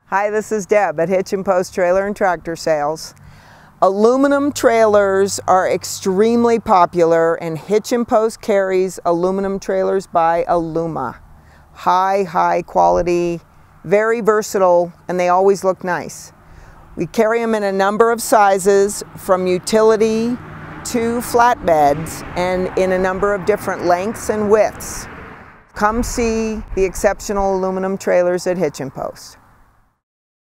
Hi, this is Deb at Hitchin Post Trailer and Tractor Sales. Aluminum trailers are extremely popular, and Hitchin Post carries aluminum trailers by Aluma. High quality, very versatile, and they always look nice. We carry them in a number of sizes, from utility to flatbeds, and in a number of different lengths and widths. Come see the exceptional aluminum trailers at Hitchin Post.